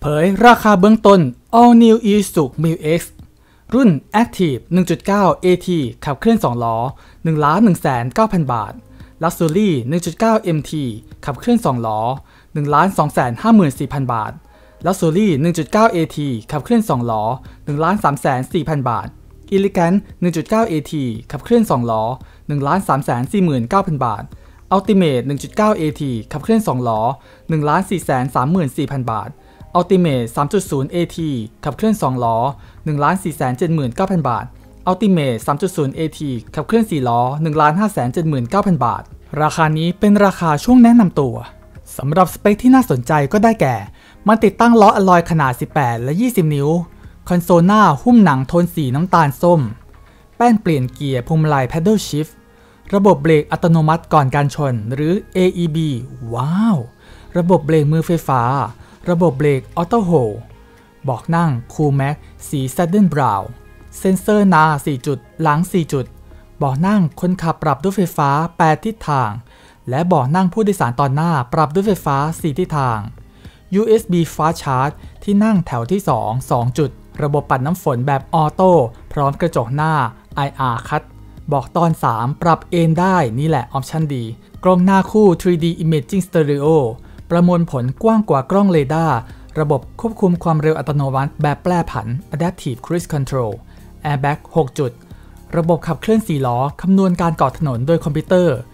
เผยราคาเบื้องต้น All New Isuzu Mu-X รุ่น Active 1.9 AT ขับเคลื่อน2ล้อ 1,190,000 บาท Luxury 1.9 MT ขับเคลื่อน2ล้อ 1,254,000 บาท Luxury 1.9 AT ขับเคลื่อน2ล้อ 1,304,000 บาท Elegant 1.9 AT ขับเคลื่อน2ล้อ 1,349,000 บาท Ultimate 1.9 AT ขับเคลื่อน2ล้อ 1,434,000 บาท Ultimate 3.0 AT ขับเคลื่อน2ล้อ 1,479,000 บาท Ultimate 3.0 AT ขับเคลื่อน4ล้อ 1,579,000 บาทราคานี้เป็นราคาช่วงแนะนำตัวสำหรับสเปคที่น่าสนใจก็ได้แก่มันติดตั้งล้ออลลอยขนาด18และ20นิ้วคอนโซลหน้าหุ้มหนังโทนสีน้ำตาลส้มแป้นเปลี่ยนเกียร์พวงมาลัย Paddle Shift ระบบเบรกอัตโนมัติก่อนการชนหรือ AEB ว้าวระบบเบรกมือไฟฟ้าระบบเบรกออโต้โฮลเบาะนั่ง Cool Max สี Satin Brown เซ็นเซอร์หน้า4จุดหลัง4จุดเบาะนั่งคนขับปรับด้วยไฟฟ้า8ทิศทางและเบาะนั่งผู้โดยสารตอนหน้าปรับด้วยไฟฟ้า4ทิศทาง USB Fast Charge ที่นั่งแถวที่2จุดระบบปัดน้ำฝนแบบออโต้พร้อมกระจกหน้า IR Cut บอกตอน3ปรับเอนได้นี่แหละออปชั่นดีกล้องหน้าคู่ 3D Imaging Stereo ประมวลผลกว้างกว่ากล้องเรดาร์ระบบควบคุมความเร็วอัตโนมัติแบบแปรผัน Adaptive Cruise Control Airbag 6 จุดระบบขับเคลื่อน4ล้อคำนวณการเกาะถนนโดยคอมพิวเตอร์